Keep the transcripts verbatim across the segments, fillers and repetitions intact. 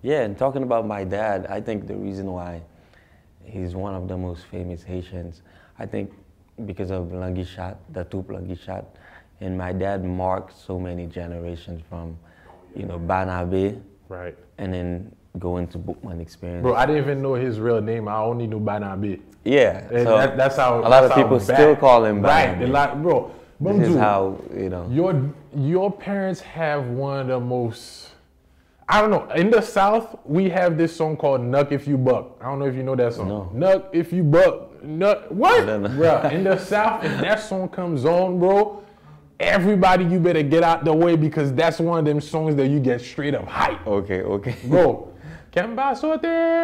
Yeah, and talking about my dad, I think the reason why he's one of the most famous Haitians, I think because of Langui Chat, the Toup Langui Chat, and my dad marked so many generations from, you know, Banabe, right, and then go into Boukman Experience. Bro, I didn't even know his real name. I only knew Banabe. Yeah, and so that, that's how a lot of how people back, still call him Banabe. Right, a lot, bro. This Bonjour, is how, you know. Your your parents have one of the most, I don't know, in the South, we have this song called Nuck If You Buck. I don't know if you know that song. No. Nuck If You Buck. Nuck, what? Bro, in the South, if that song comes on, bro, everybody, you better get out the way because that's one of them songs that you get straight up hype. Okay, okay. Bro, Kemba Sote,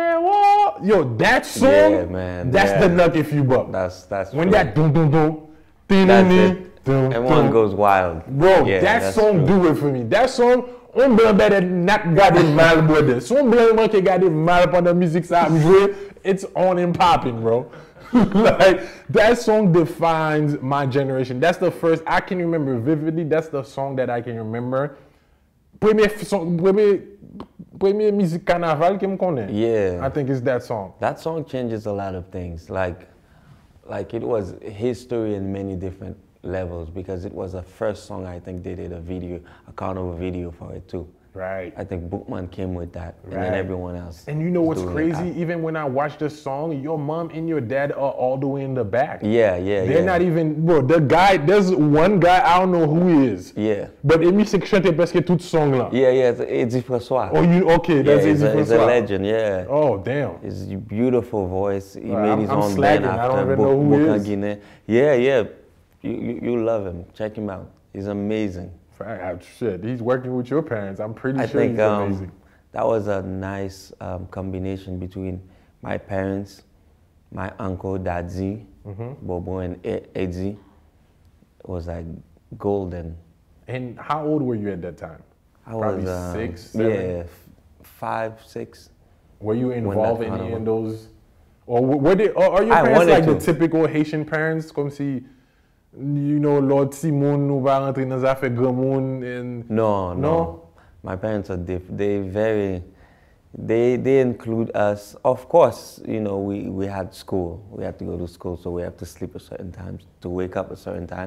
yo, that song, yeah, man, that's yeah. the Nuck If You Buck. That's, that's When true. that dum dum dum, That's it. dum, Everyone dum. goes wild. Bro, yeah, that true. song do it for me. That song, on blanc better not got it mal brother. Son blanc man qui got it mal pendant musique ça jouer, it's on and popping, bro. Like that song defines my generation. That's the first I can remember vividly. That's the song that I can remember. Premier song, premier, premier musique carnaval que me connais. Yeah. I think it's that song. That song changes a lot of things. Like, like it was history in many different levels because it was the first song I think they did a video, a carnival video for it too. Right. I think Boukman came with that, and Right. then everyone else. And you know what's doing crazy? it. Even when I watch the song, your mom and your dad are all the way in the back. Yeah, yeah, They're yeah. not even, bro, the guy, there's one guy, I don't know who he is. Yeah. But Emi c'est chante presque toute song là. Yeah, yeah, it's Eddie Francois. Oh, you, okay, yeah, that's he's, Eddie a, he's a Francois. legend, yeah. Oh, damn. His beautiful voice. He Right, made I'm- his I'm own slacking. band I don't after even know who he Boka is. Guinea. Yeah, yeah. You, you, you love him. Check him out. He's amazing. Fact, shit, he's working with your parents. I'm pretty I sure think he's um, amazing. that was a nice um, combination between my parents, my uncle Dadzi, Mm-hmm. Bobo, and E- Eddie. It was like golden. And how old were you at that time? I Probably was um, six, seven? Yeah, f- five, six. Were you involved in carnival- any of those? Or w- were they, or are your I parents wanted like the to. typical Haitian parents? Comme si, you know, Lord Simon nous va rentrer dans affaires grand monde and... No, no, No? My parents are different. They very, they they include us. Of course, you know, we, we had school. We had to go to school, so we have to sleep a certain time, to wake up a certain time.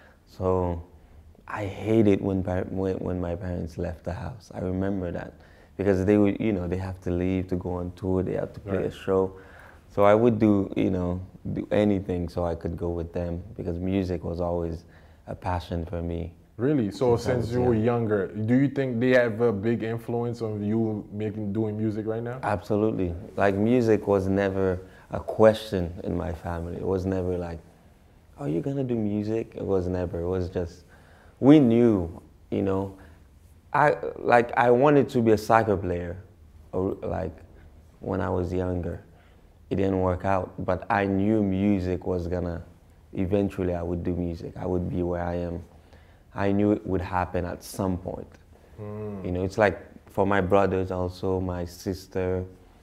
So I hated when, par- when, when my parents left the house. I remember that. Because they would, you know, they have to leave to go on tour, they have to play a Right. show. So I would do, you know, do anything so I could go with them because music was always a passion for me. Really? So Since I since was you were young. younger, do you think they have a big influence on you making doing music right now? Absolutely. Like music was never a question in my family. It was never like, oh, you're gonna do music? It was never. It was just, we knew, you know. I like I wanted to be a soccer player, or like when I was younger. It didn't work out, but I knew music was gonna, eventually I would do music. I would be where I am. I knew it would happen at some point. Mm. You know, it's like for my brothers also, my sister,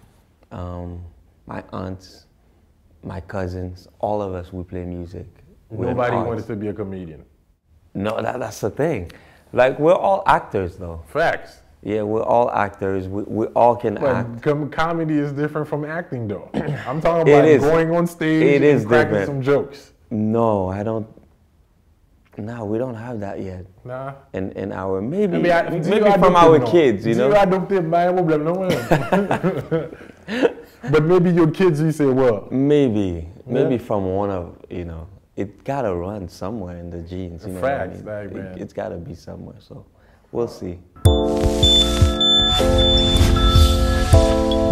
um, my aunts, my cousins, all of us, we play music. We're Nobody artists. wanted to be a comedian. No, that, that's the thing. Like, we're all actors though. Facts. Yeah, we're all actors. We, we all can But act. com- comedy is different from acting though. I'm talking It about is. going on stage It and is cracking different. some jokes. No, I don't. No, we don't have that yet. Nah. In, in our, maybe, Maybe, I, maybe from our kids, you know? Zero adopted by a problem, no one. But maybe your kids, you say, well, Maybe, maybe Yeah. from one of, you know, it gotta run somewhere in the genes, you know what I Facts, mean? like, It- man. it's gotta be somewhere, so we'll see.